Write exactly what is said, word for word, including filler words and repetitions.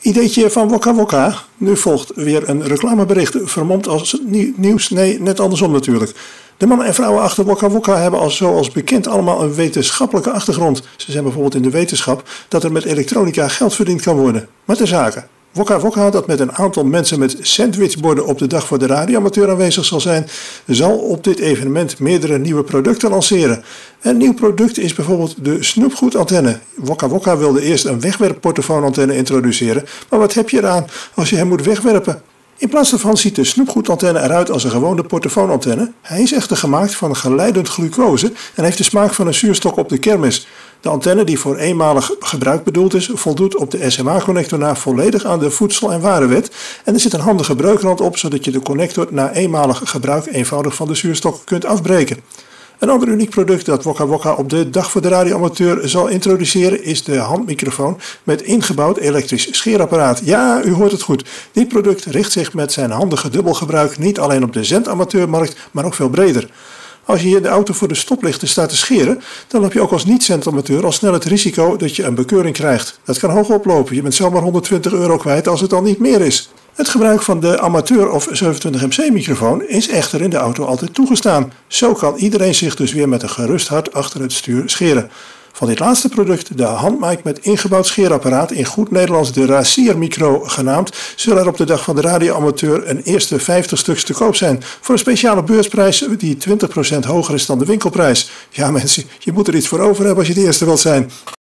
Ideetje van Wokka Wokka. Nu volgt weer een reclamebericht, vermomd als nieuws. Nee, net andersom natuurlijk. De mannen en vrouwen achter Wokka Wokka hebben al zoals bekend allemaal een wetenschappelijke achtergrond. Ze zijn bijvoorbeeld in de wetenschap dat er met elektronica geld verdiend kan worden. Maar ter zake. Wokka Wokka, dat met een aantal mensen met sandwichborden op de dag voor de radioamateur aanwezig zal zijn, zal op dit evenement meerdere nieuwe producten lanceren. Een nieuw product is bijvoorbeeld de snoepgoedantenne. Wokka Wokka wilde eerst een wegwerpportofoonantenne introduceren, maar wat heb je eraan als je hem moet wegwerpen? In plaats daarvan ziet de snoepgoedantenne eruit als een gewone portofoonantenne. Hij is echter gemaakt van geleidend glucose en heeft de smaak van een zuurstok op de kermis. De antenne, die voor eenmalig gebruik bedoeld is, voldoet op de S M A-connector na volledig aan de voedsel- en warenwet. En er zit een handige breukrand op, zodat je de connector na eenmalig gebruik eenvoudig van de zuurstok kunt afbreken. Een ander uniek product dat Wokka Wokka op de dag voor de radioamateur zal introduceren is de handmicrofoon met ingebouwd elektrisch scheerapparaat. Ja, u hoort het goed. Dit product richt zich met zijn handige dubbelgebruik niet alleen op de zendamateurmarkt, maar ook veel breder. Als je hier de auto voor de stoplichten staat te scheren, dan heb je ook als niet-zendamateur al snel het risico dat je een bekeuring krijgt. Dat kan hoog oplopen. Je bent zomaar honderdtwintig euro kwijt als het al niet meer is. Het gebruik van de amateur- of zevenentwintig M C microfoon is echter in de auto altijd toegestaan. Zo kan iedereen zich dus weer met een gerust hart achter het stuur scheren. Van dit laatste product, de handmic met ingebouwd scheerapparaat, in goed Nederlands de Racier Micro genaamd, zullen er op de dag van de radioamateur een eerste vijftig stuks te koop zijn. Voor een speciale beursprijs die twintig procent hoger is dan de winkelprijs. Ja mensen, je moet er iets voor over hebben als je de eerste wilt zijn.